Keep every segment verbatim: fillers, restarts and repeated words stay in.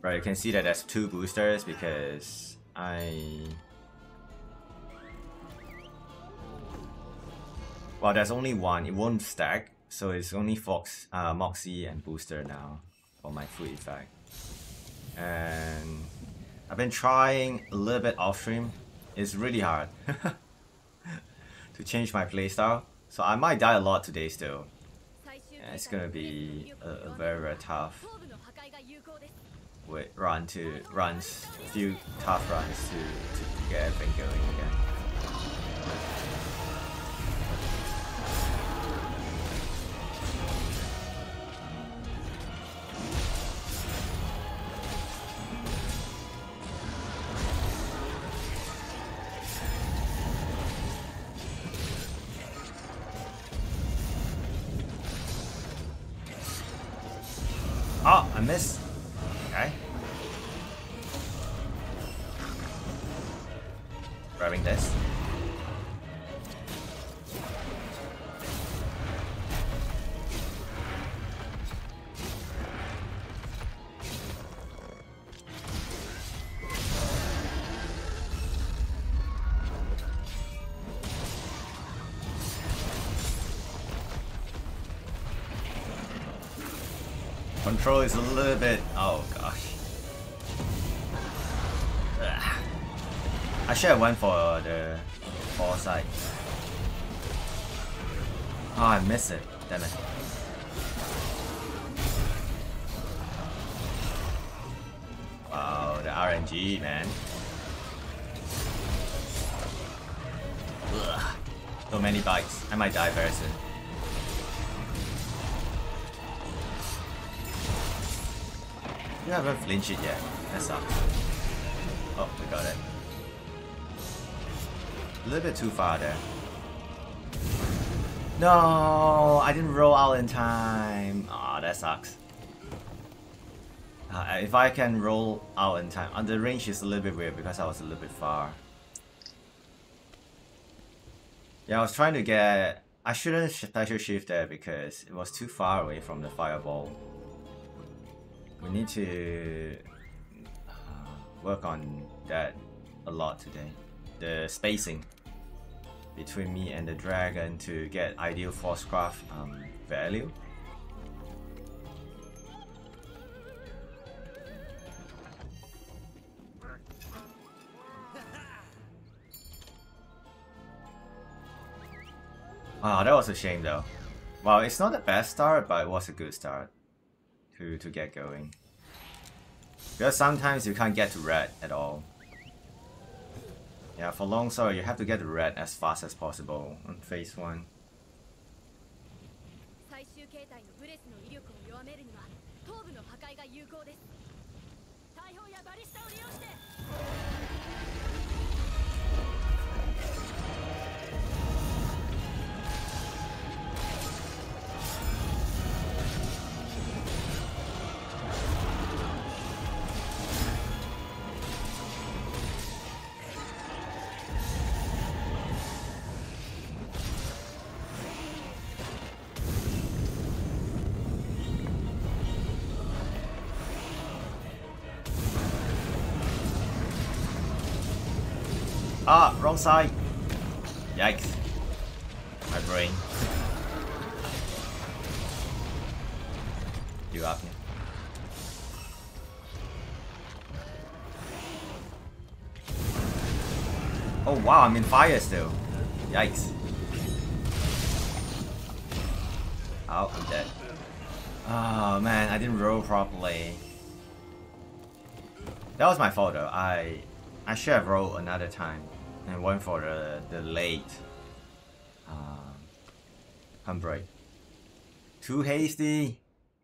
Right, you can see that there's two boosters because I... Well, there's only one. It won't stack, so it's only Fox, uh, Moxie and booster now for my food effect. And I've been trying a little bit off stream. It's really hard to change my playstyle, so I might die a lot today still. Yeah, it's gonna be a, a very very tough wait, run to runs, few tough runs to, to get everything going again. Oh, I missed. Okay. Grabbing this. Control is a little bit... oh gosh. Ugh. I should have went for the foresight. Oh, I missed it. Damn it. Wow, the R N G, man. Ugh. So many bites. I might die very soon. You haven't flinched it yet. That sucks. Oh, we got it. A little bit too far there. No, I didn't roll out in time. Aw, oh, that sucks. Uh, if I can roll out in time. Uh, the range is a little bit weird because I was a little bit far. Yeah, I was trying to get... I shouldn't special shift there because it was too far away from the fireball. We need to uh, work on that a lot today. The spacing between me and the dragon to get ideal Forcecraft um, value. Wow, that was a shame though. Well, it's not the best start, but it was a good start to, to get going. Because sometimes you can't get to red at all. Yeah, for Longsword you have to get to red as fast as possible on phase one. Ah, wrong side. Yikes. My brain. You up here. Oh wow, I'm in fire still. Yikes. Oh, I'm dead. Oh man, I didn't roll properly. That was my fault though. I I should have rolled another time and went for the, the late um, handbrake. Too hasty.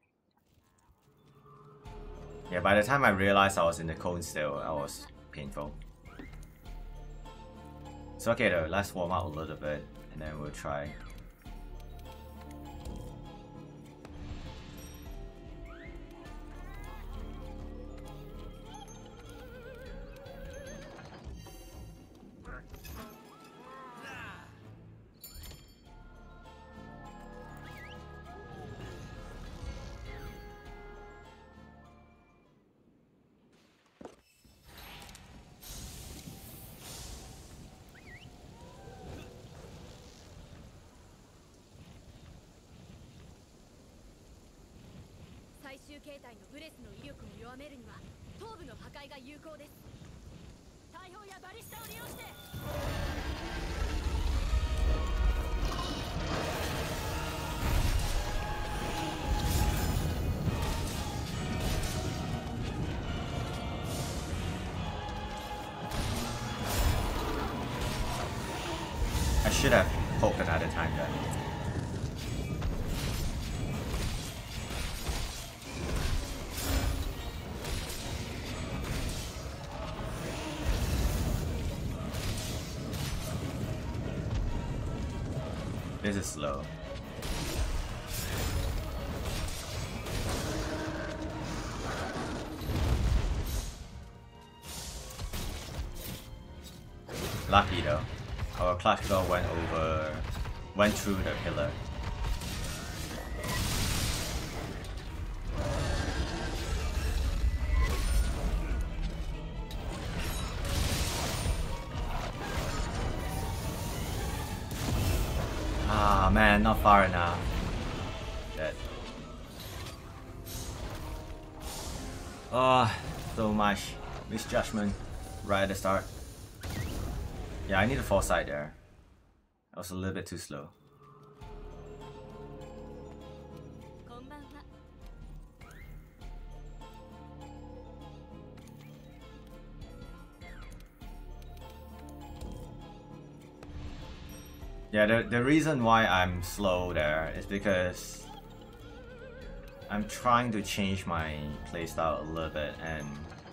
Yeah, by the time I realized I was in the cone still, I was painful. It's okay though, let's warm up a little bit and then we'll try. 形態のブレスの威力を弱めるには頭部の破壊が有効です。大砲やバリスタを利用して。 I should have poked another time then. This is slow. Lucky though. Our classical went over, went through the pillar. Ah man, not far enough. Dead. Oh, so much misjudgment right at the start. Yeah, I need a foresight there. I was a little bit too slow. Yeah, the, the reason why I'm slow there is because I'm trying to change my playstyle a little bit, and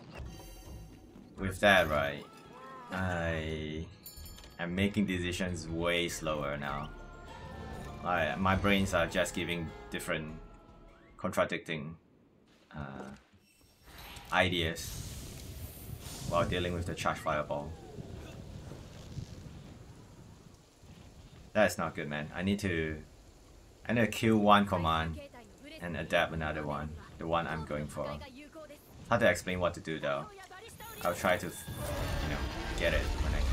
with that, right, I am making decisions way slower now. I, my brains are just giving different, contradicting uh, ideas while dealing with the charge fireball. That's not good, man. I need to I need to kill one command and adapt another one. The one I'm going for. Hard to explain what to do though. I'll try to, you know, get it when I can.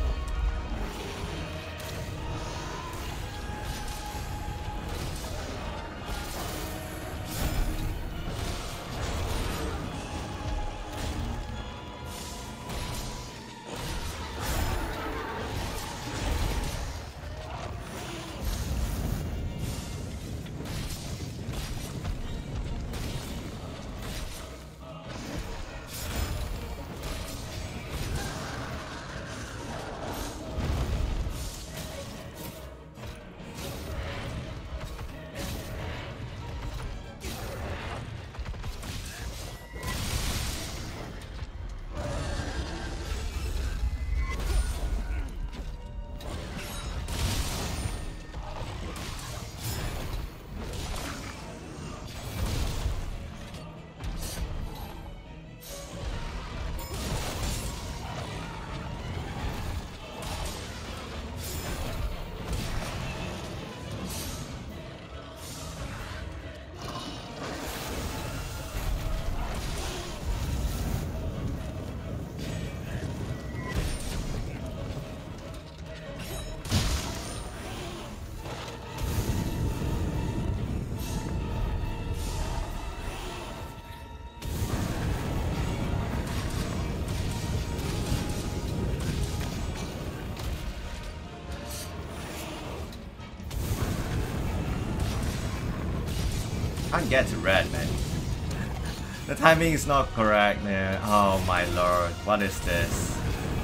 Can't get to red, man. The timing is not correct, man. Oh my lord, what is this?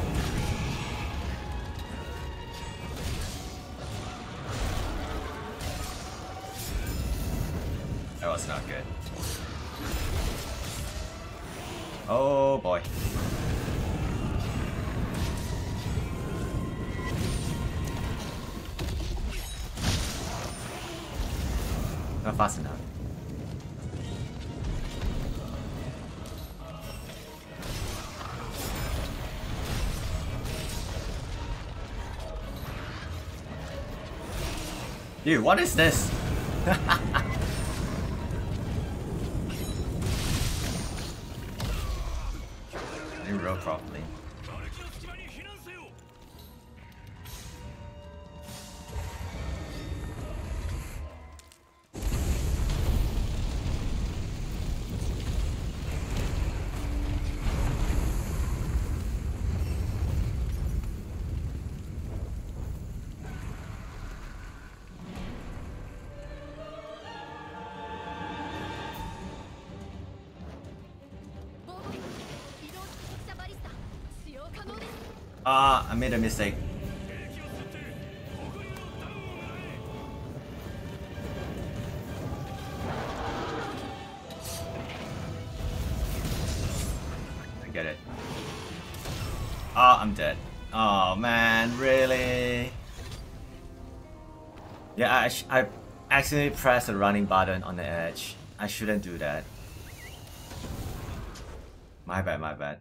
That was not good. Oh boy. Not fast enough. Dude, what is this? Didn't roll properly. Ah, I made a mistake. I get it. Ah, I'm dead. Oh man, really? Yeah, I, sh I accidentally pressed the running button on the edge. I shouldn't do that. My bad, my bad.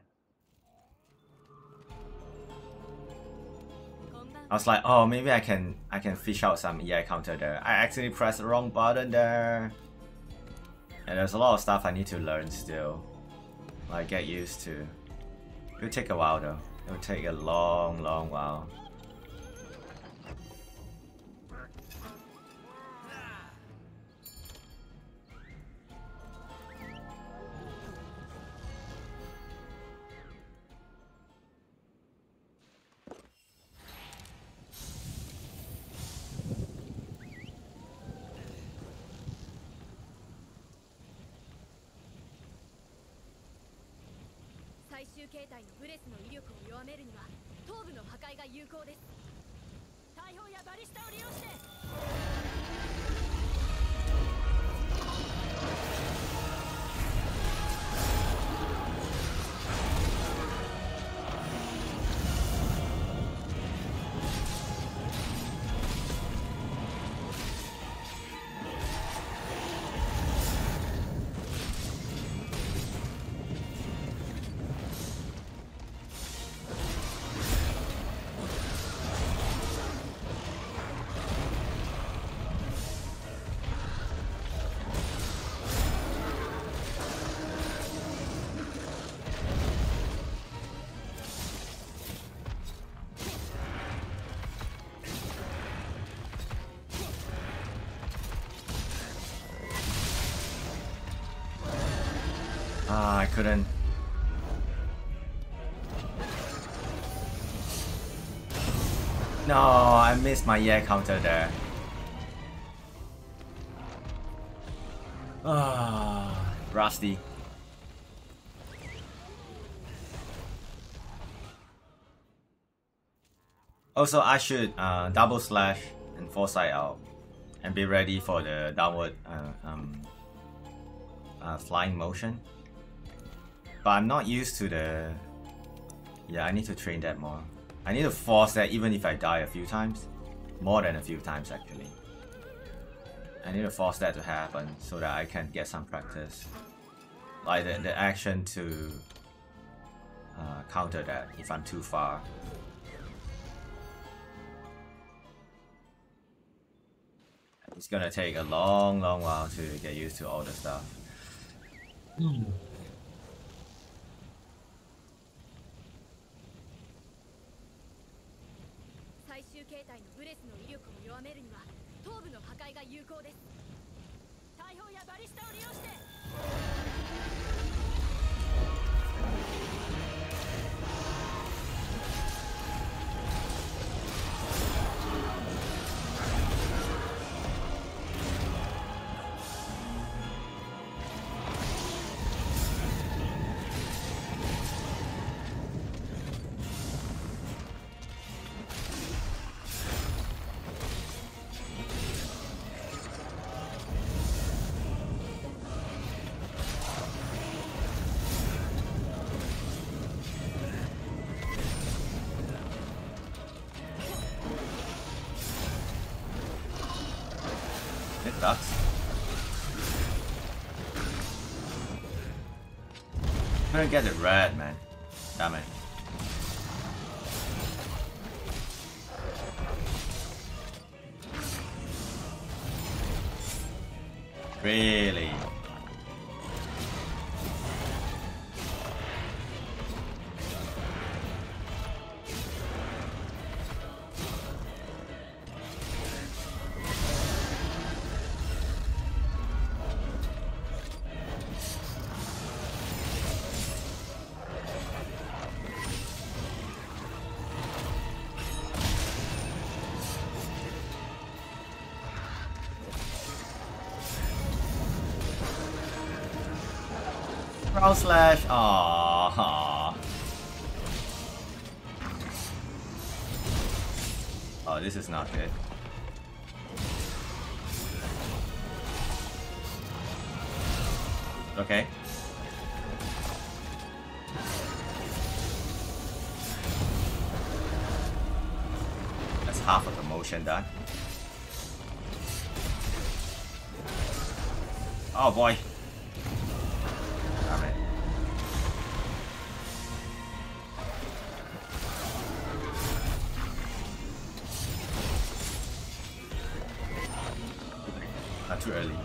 I was like, oh, maybe I can I can fish out some E I counter there. I accidentally pressed the wrong button there. And there's a lot of stuff I need to learn still. Like get used to. It'll take a while though. It'll take a long, long while. Ah, I couldn't. No, I missed my E I counter there. Ah, rusty. Also, I should uh, double slash and foresight out and be ready for the downward uh, um, uh, flying motion. But I'm not used to the... Yeah, I need to train that more. I need to force that even if I die a few times. More than a few times actually. I need to force that to happen so that I can get some practice. Like the, the action to uh, counter that if I'm too far. It's gonna take a long, long while to get used to all the stuff. Mm. It sucks. I'm gonna get it red, man. Damn it. Really? Crow slash. Aww. Oh, this is not good. Okay. That's half of the motion done. Oh boy. Damn it. Not too early.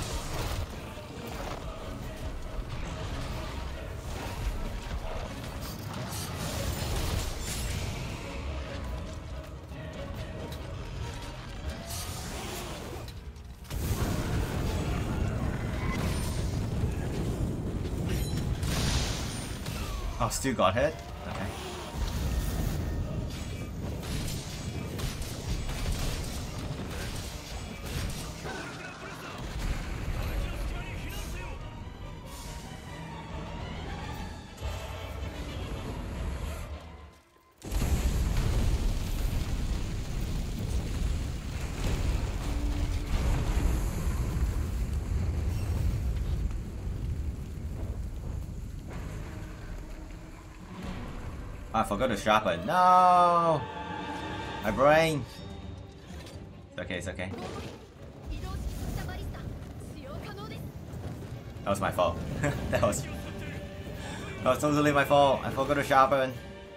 Oh, still got hit? Okay. I forgot to sharpen. No! My brain! It's okay, it's okay. That was my fault. that was... That was totally my fault. I forgot to sharpen.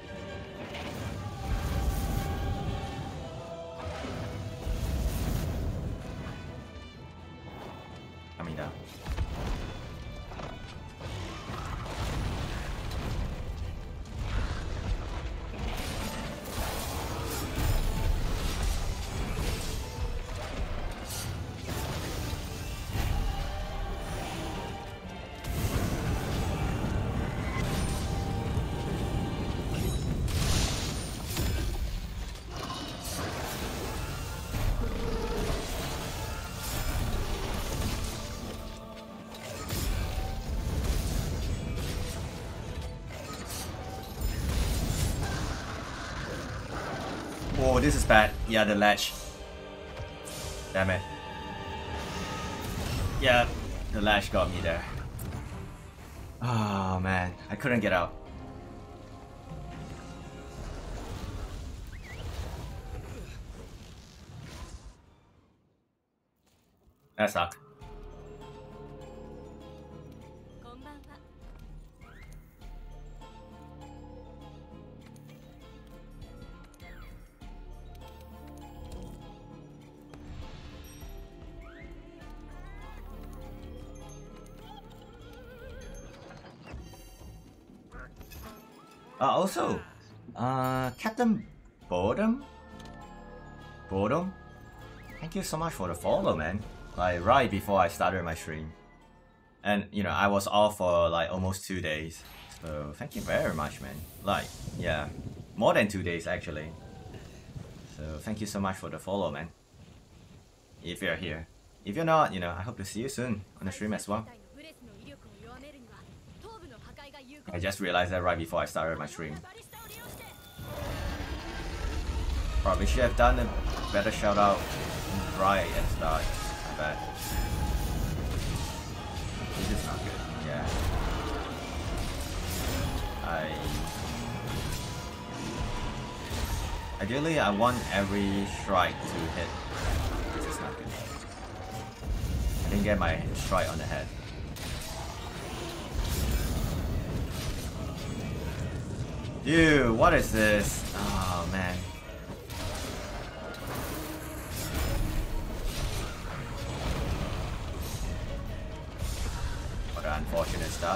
Coming down. Oh, this is bad. Yeah, the ledge. Damn it. Yeah, the ledge got me there. Oh man, I couldn't get out. That sucked. Uh, also, uh, Captain Boredom? Boredom? Thank you so much for the follow, man. Like, right before I started my stream. And, you know, I was off for like almost two days. So, thank you very much, man. Like, yeah, more than two days actually. So, thank you so much for the follow, man. If you're here. If you're not, you know, I hope to see you soon on the stream as well. I just realized that right before I started my stream. Probably should have done a better shout out right at the start. My bad. This is not good. Yeah. I Ideally I want every strike to hit. This is not good. I didn't get my strike on the head. Dude, what is this? Oh man. What an unfortunate start.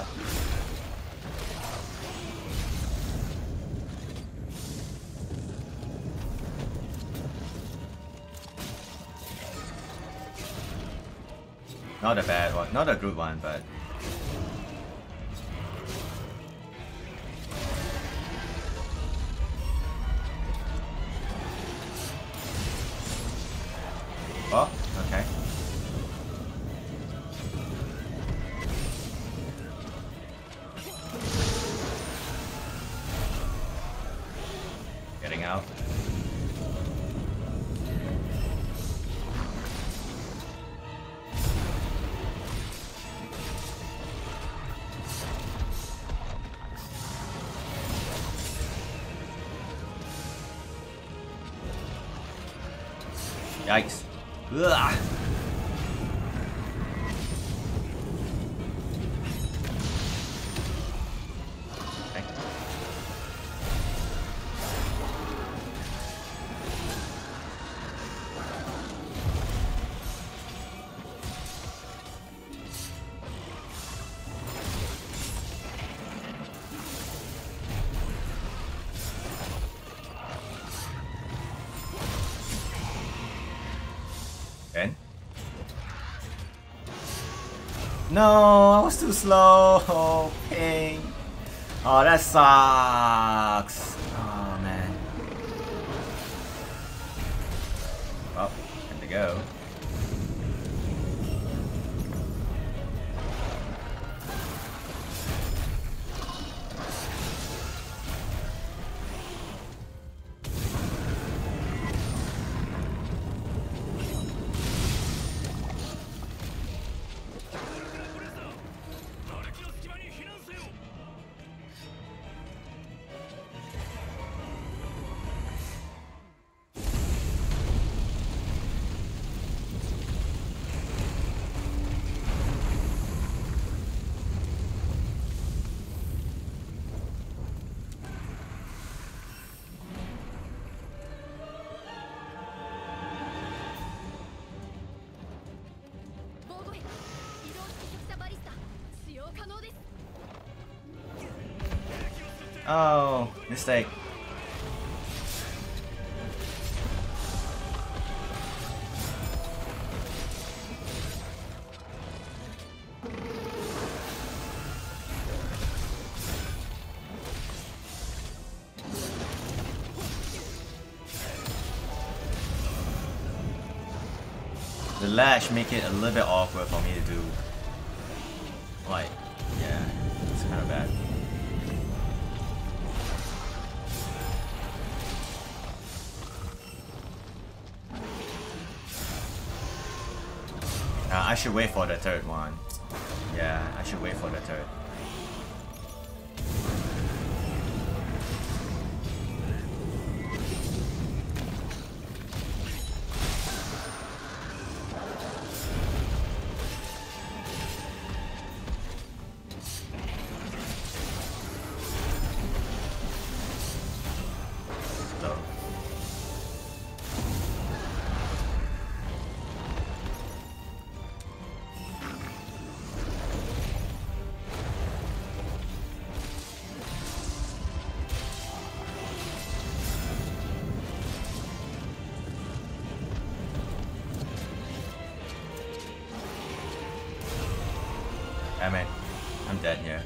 Not a bad one, not a good one, but oh, okay. Getting out. Yikes. Ugh. Okay. No, I was too slow. Oh, pain. Oh, that sucks. Oh, man. Well, time to go. Oh, mistake. The lash make it a little bit awkward for me to do. Like, yeah, it's kind of bad. Uh, I should wait for the third one. Yeah, I should wait for the third. Damn it, I'm dead here.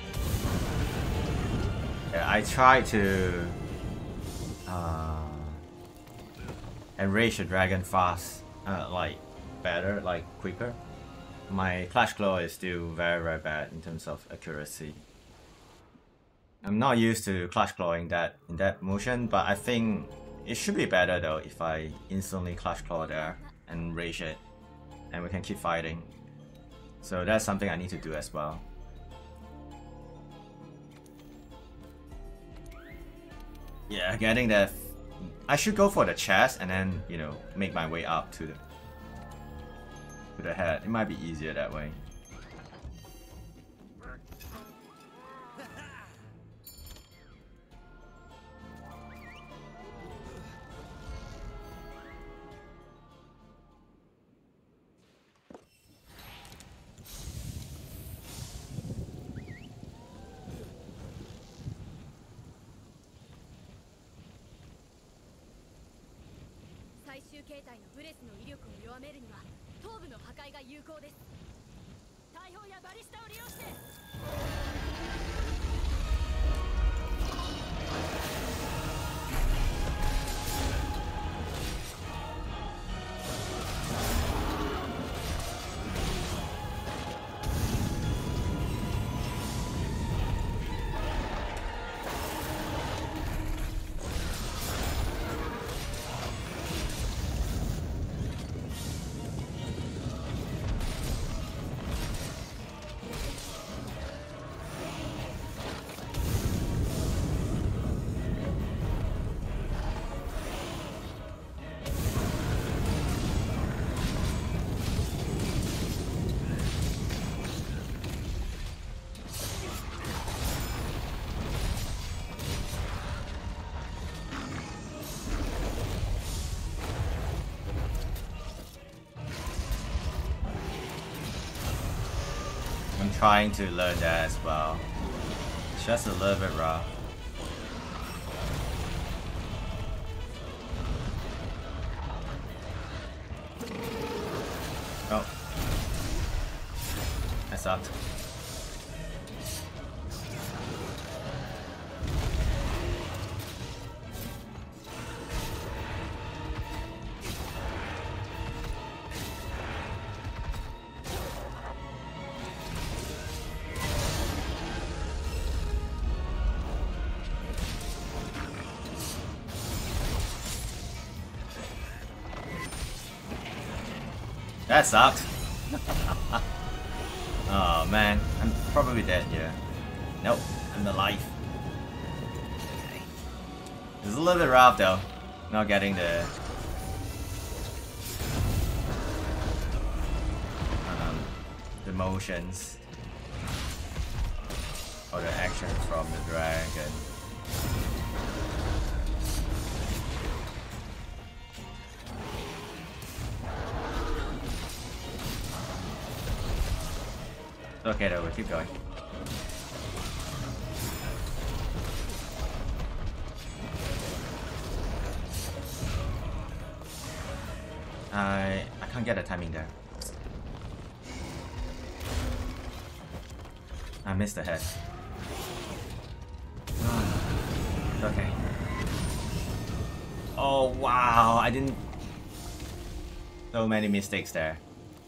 Yeah, I tried to uh, enrage the dragon fast, uh, like better, like quicker. My Clash Claw is still very very bad in terms of accuracy. I'm not used to Clash Clawing that in that motion, but I think it should be better though if I instantly Clash Claw there and rage it, and we can keep fighting. So that's something I need to do as well. Yeah, getting that. I should go for the chest and then, you know, make my way up to the to the head. It might be easier that way. I'm trying to learn that as well. It's just a little bit rough. Oh. That sucked. That sucked. Oh man, I'm probably dead here. Nope, I'm alive. Okay. It's a little bit rough though, not getting the um, the motions or the actions from the dragon. Okay, though, we'll keep going. I I can't get the timing there. I missed the head. Okay. Oh wow! I didn't. So many mistakes there.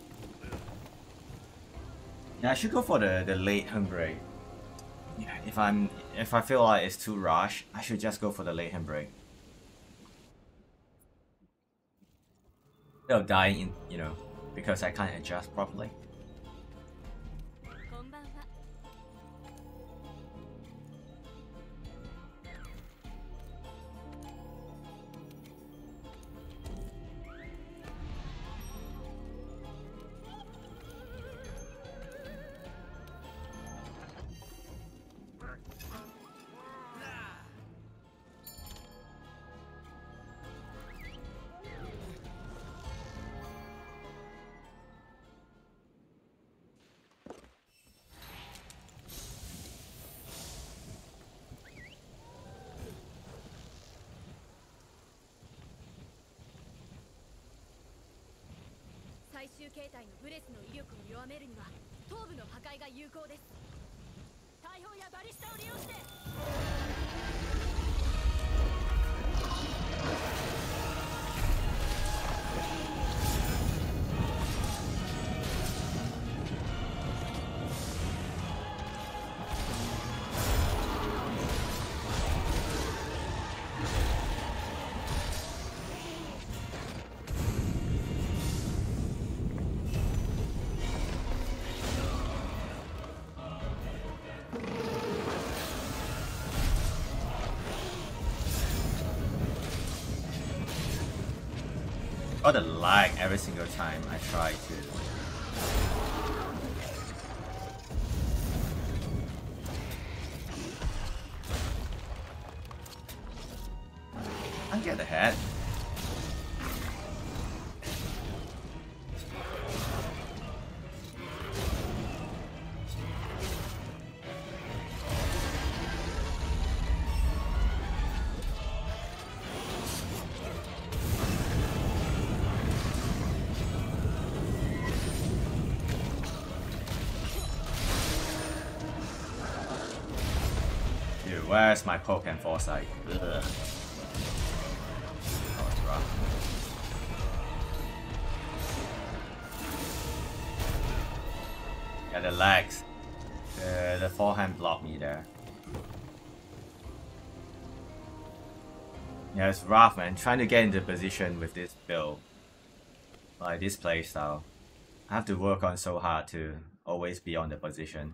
Yeah, I should go for the, the late handbrake. Yeah, if I'm if I feel like it's too rushed, I should just go for the late handbrake. Instead of dying in, you know, because I can't adjust properly. Oh, the lag every single time I try to. I get ahead. Where's my poke and foresight? Ugh. That was rough. Yeah, the legs. The, the forehand blocked me there. Yeah, it's rough, man. Trying to get into position with this build. Like this playstyle. I have to work on so hard to always be on the position.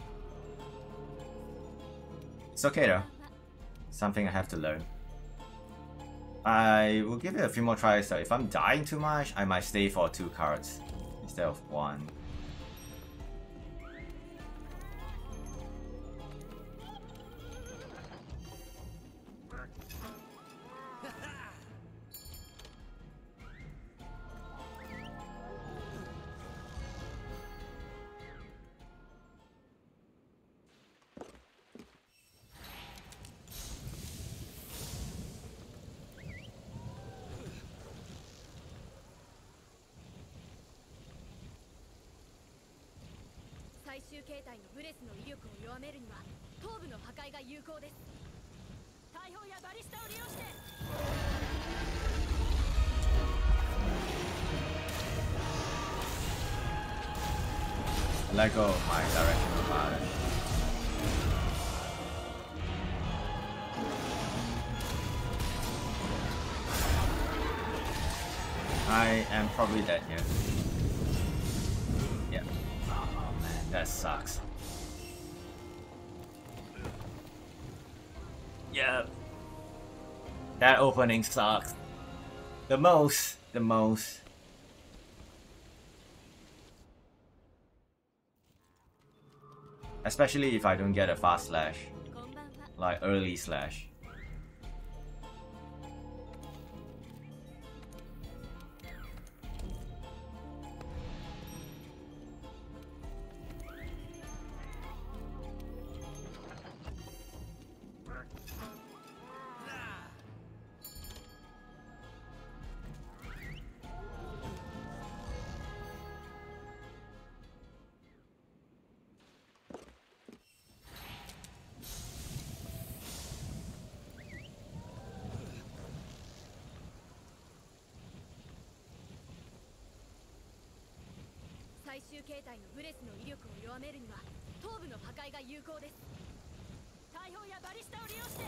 It's okay though. Something I have to learn. I will give it a few more tries though. If I'm dying too much, I might stay for two cards instead of one. 最終形態のブレスの威力を弱めるには頭部の破壊が有効です。大砲やバリスタを利用して。 Let go of my directional button. I am probably dead here. Yeah. Oh man, that sucks. Yeah. That opening sucks. The most. The most. Especially if I don't get a fast slash. Like early slash. 最終形態のブレスの威力を弱めるには頭部の破壊が有効です。大砲やバリスタを利用して。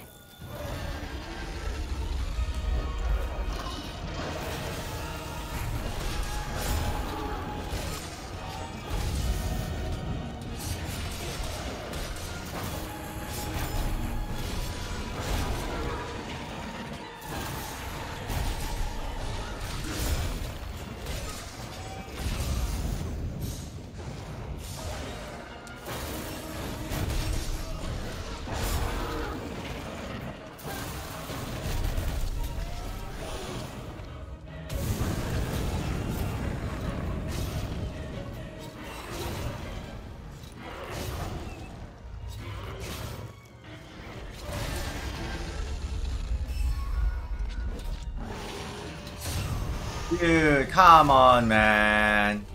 Dude, come on, man.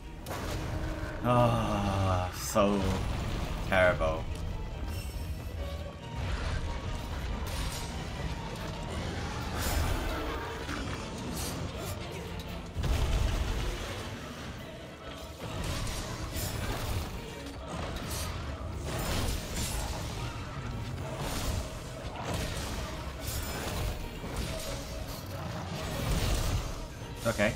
Oh, so terrible. Okay.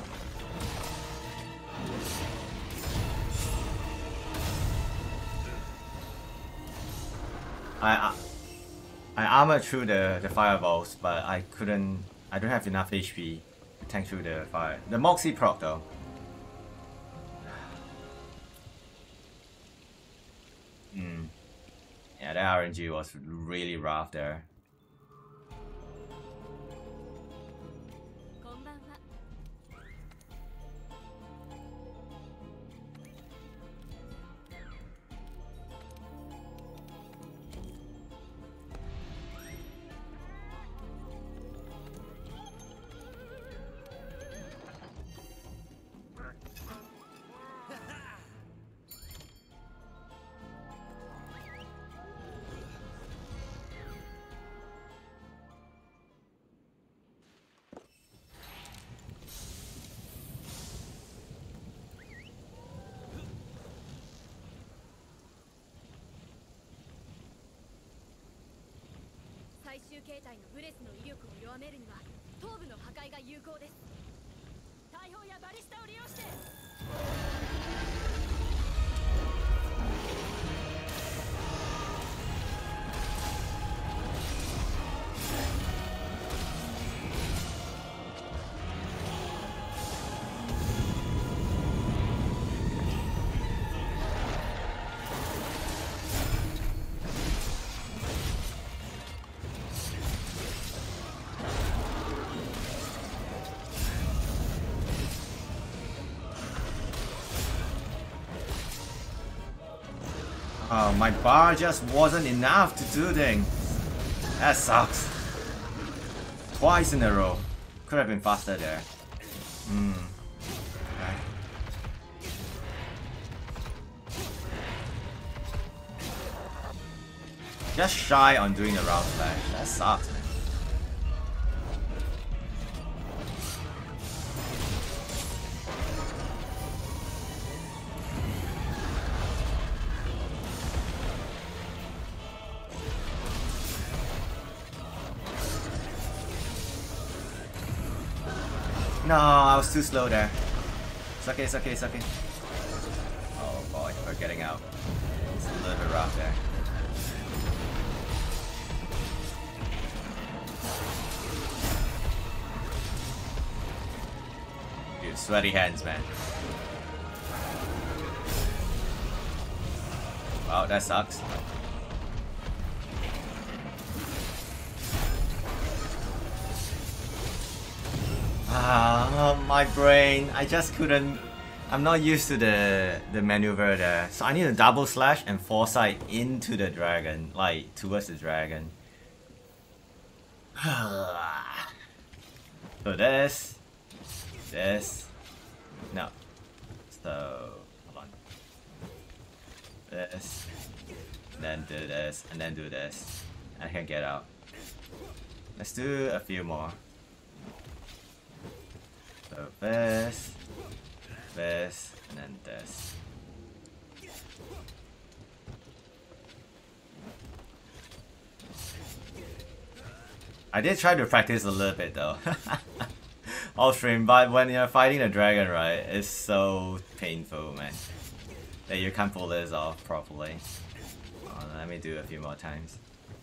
I I, I armored through the the fireballs, but I couldn't. I don't have enough H P to tank through the fire. The Moxie proc though. Hmm. Yeah, that R N G was really rough there. こんばんは。 最終形態のブレスの威力を弱めるには頭部の破壊が有効です。大砲やバリスタを利用して。 Oh, my bar just wasn't enough to do things. That sucks. Twice in a row. Could have been faster there. Hmm. Okay. Just shy on doing the round slash. That sucks, man. No, I was too slow there. It's okay, it's okay, it's okay. Oh boy, we're getting out. It's a little bit rough there. Dude, sweaty hands, man. Wow, that sucks. Ah, my brain. I just couldn't. I'm not used to the the maneuver there. So I need a double slash and foresight into the dragon, like towards the dragon. So this, this, no. So hold on. This, then do this, and then do this. I can get out. Let's do a few more. So this, this, and then this. I did try to practice a little bit though. Off stream, but when you're fighting the dragon, right, it's so painful, man. That you can't pull this off properly. Oh, let me do a few more times.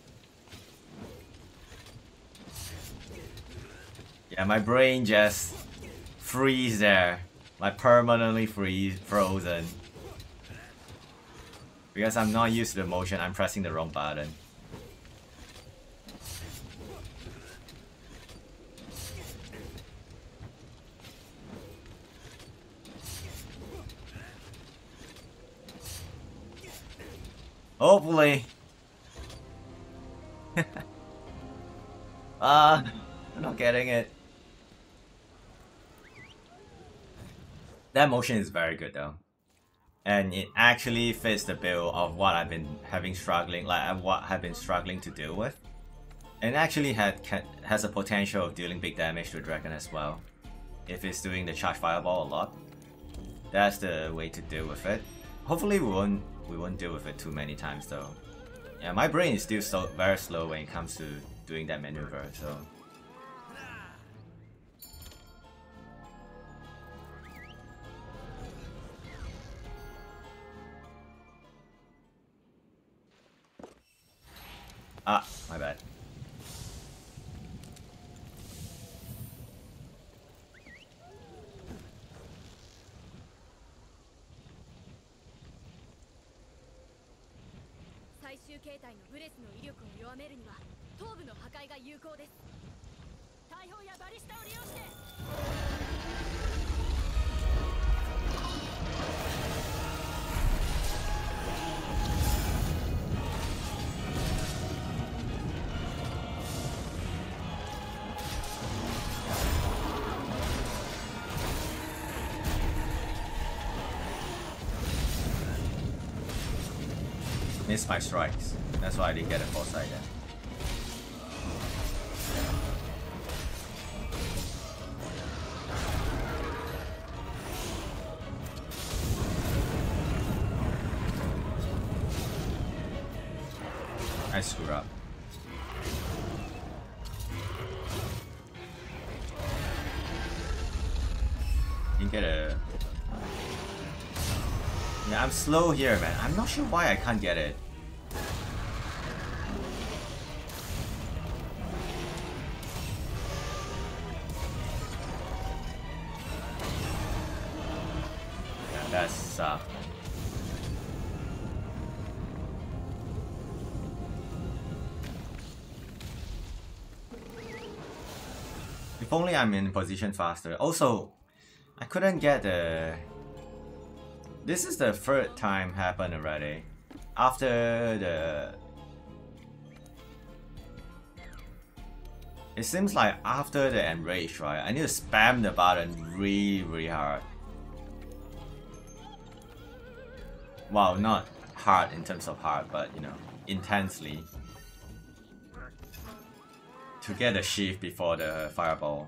Yeah, my brain just freeze there, like permanently freeze, frozen. Because I'm not used to the motion, I'm pressing the wrong button. Hopefully. Ah, uh, I'm not getting it. That motion is very good though, and it actually fits the bill of what I've been having struggling, like what I've been struggling to deal with, and actually had can, has a potential of dealing big damage to a dragon as well, if it's doing the charge fireball a lot. That's the way to deal with it. Hopefully we won't we won't deal with it too many times though. Yeah, my brain is still so very slow when it comes to doing that maneuver, so. Ah, my bad. Missed my strikes. That's why I didn't get a foresight yet. I screwed up. Didn't get a... Yeah, I'm slow here, man. I'm not sure why I can't get it. Yeah, that sucks. If only I'm in position faster. Also, I couldn't get the... This is the third time happened already. After the... It seems like after the enrage, right? I need to spam the button really, really hard. Well, not hard in terms of hard, but you know, intensely. to get the shield before the fireball.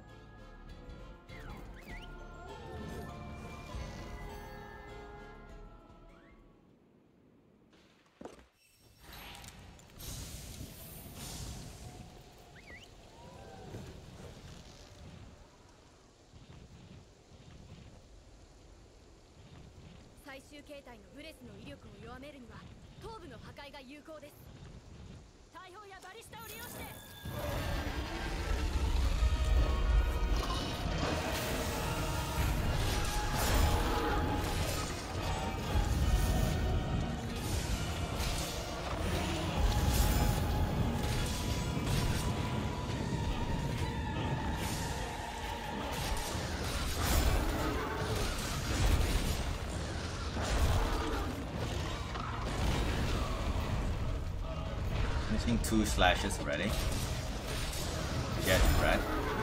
Missing two slashes already. Get red.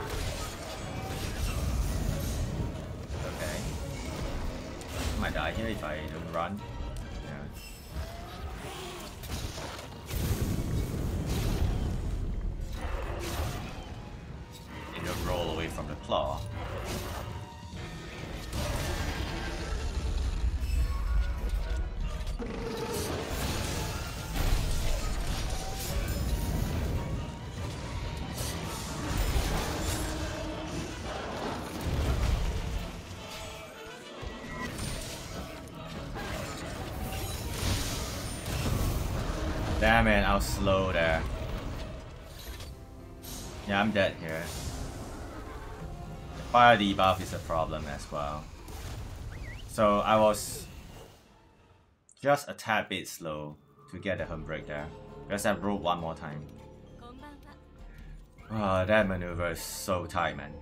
Okay. I might die here if I don't run. Yeah. Need to roll away from the claw. Damn it, I was slow there. Yeah, I'm dead here. The fire debuff is a problem as well. So I was just a tad bit slow to get the Humbreak there. Because I broke one more time. Oh, that maneuver is so tight, man.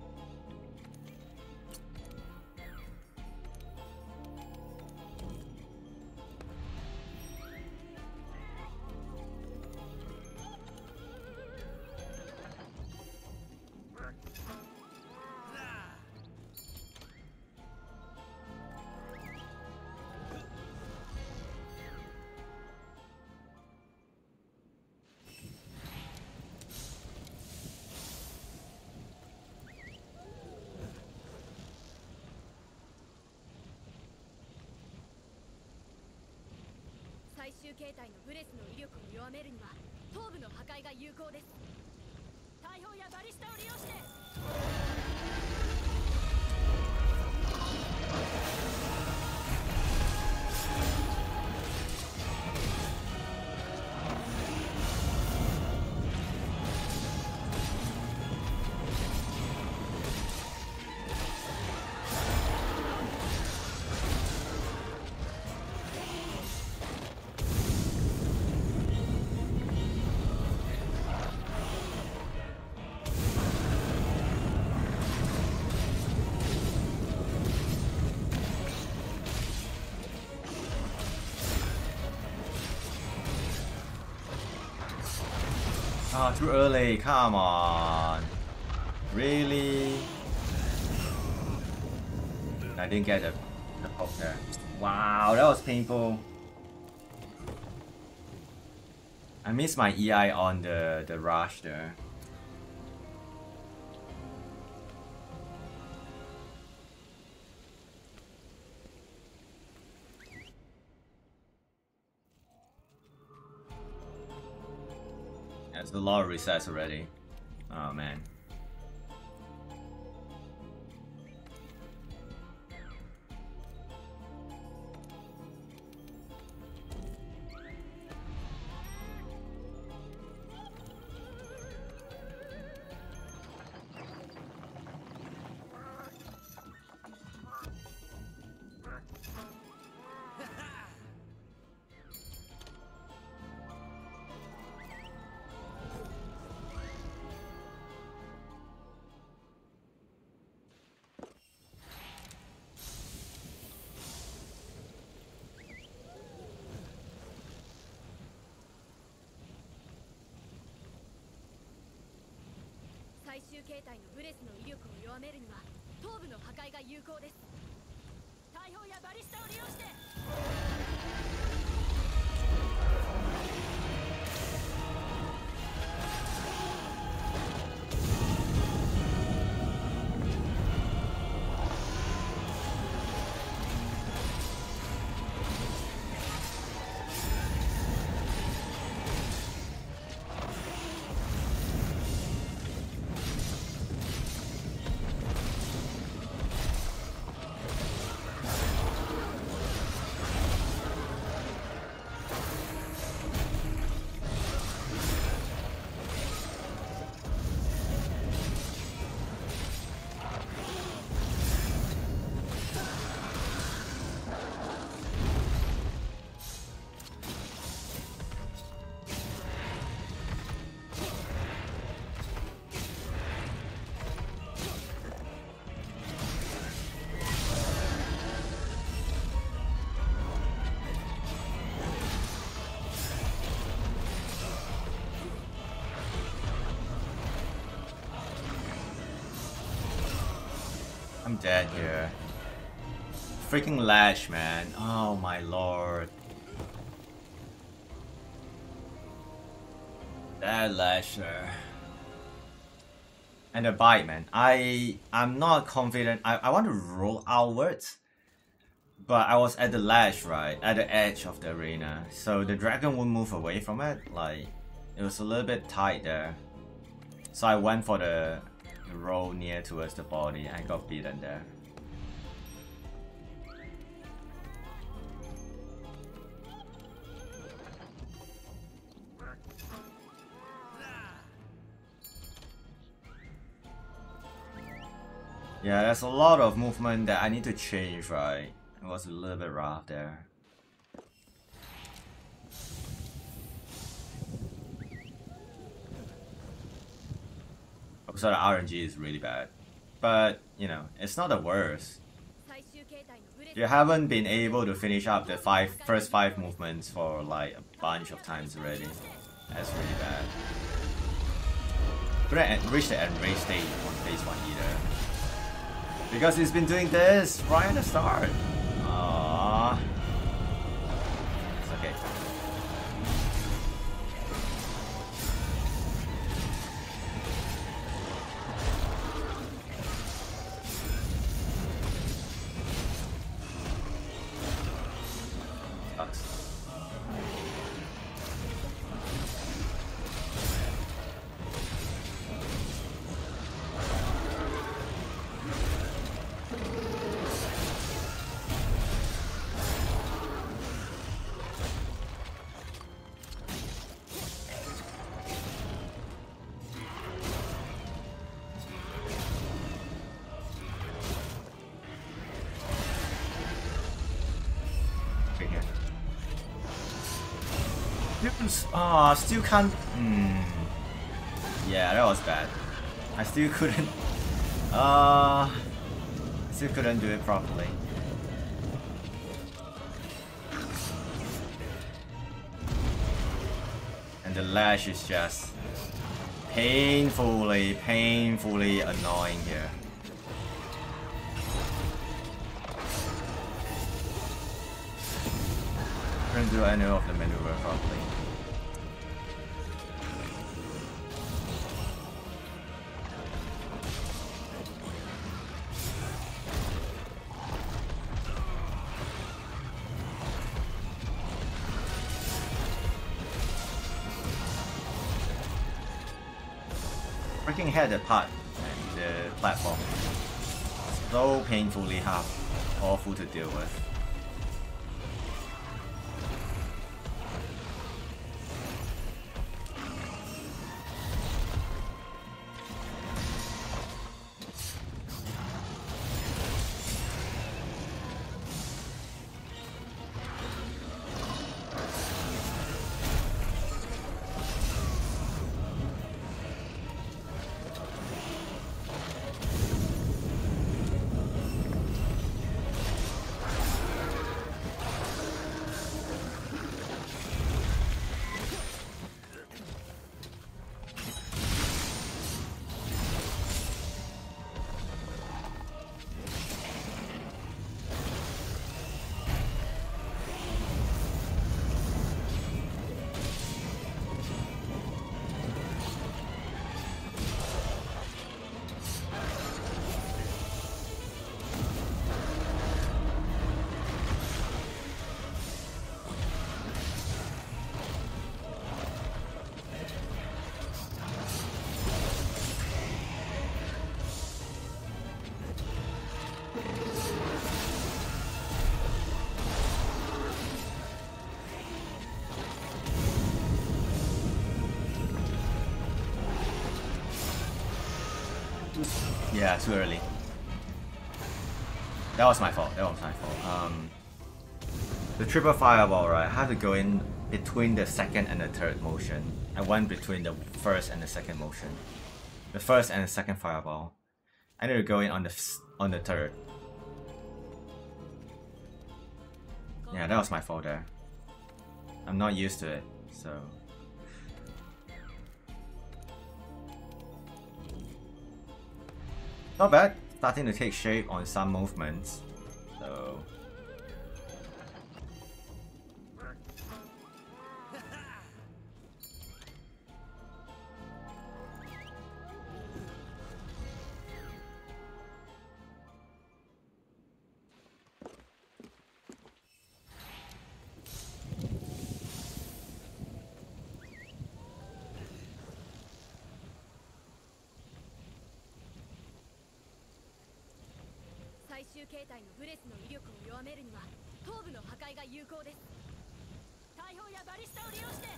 Oh, too early, come on. Really? I didn't get the, the poke there. Wow, that was painful. I missed my E I on the, the rush there. There's a lot of resets already. Oh man. dead here. Freaking Lash, man. Oh my lord. That Lasher. And the bite, man. I I'm not confident. I, I want to roll outwards. But I was at the ledge, right? At the edge of the arena. So the dragon wouldn't move away from it. Like, it was a little bit tight there. So I went for the, the roll near towards the body. I got beaten there. Yeah, there's a lot of movement that I need to change, right? It was a little bit rough there. So the R N G is really bad. But, you know, it's not the worst. If you haven't been able to finish up the five first five movements for like a bunch of times already, that's really bad. Couldn't reach the enraged stage on phase one either. Because he's been doing this right at the start. Aww. It's okay. Sucks. Ah, oh, still can't. Mm. Yeah, that was bad. I still couldn't. Uh, I still couldn't do it properly. And the lash is just painfully, painfully annoying here. Couldn't do any of the maneuver properly. Freaking head apart and the platform. So painfully hard, awful to deal with. Yeah, too early. That was my fault. That was my fault. Um, the triple fireball, right? I had to go in between the second and the third motion. I went between the first and the second motion. The first and the second fireball. I need to go in on the on the third. Yeah, that was my fault there. I'm not used to it, so. Not bad. starting to take shape on some movements. So 最終形態のブレスの威力を弱めるには頭部の破壊が有効です。大砲やバリスタを利用して。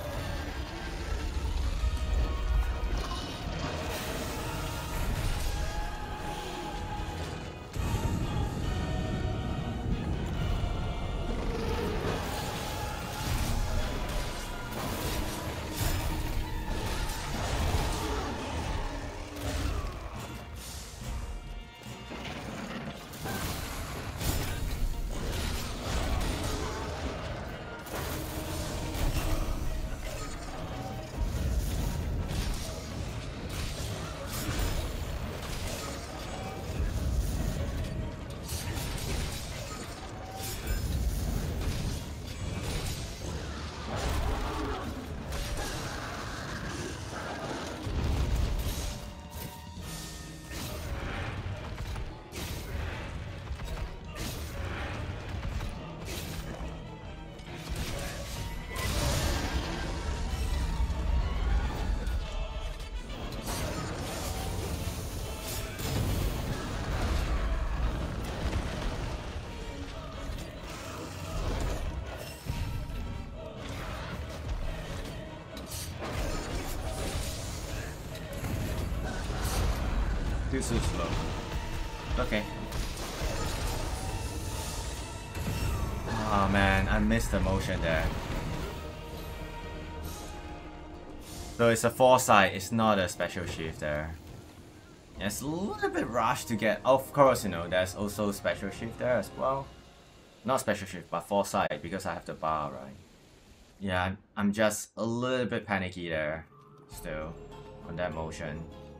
Too so slow. Okay. Oh man, I missed the motion there. So it's a foresight, it's not a special shift there. It's a little bit rushed to get. Of course, you know, there's also special shift there as well. Not special shift, but foresight because I have the bar, right? Yeah, I'm, I'm just a little bit panicky there still on that motion.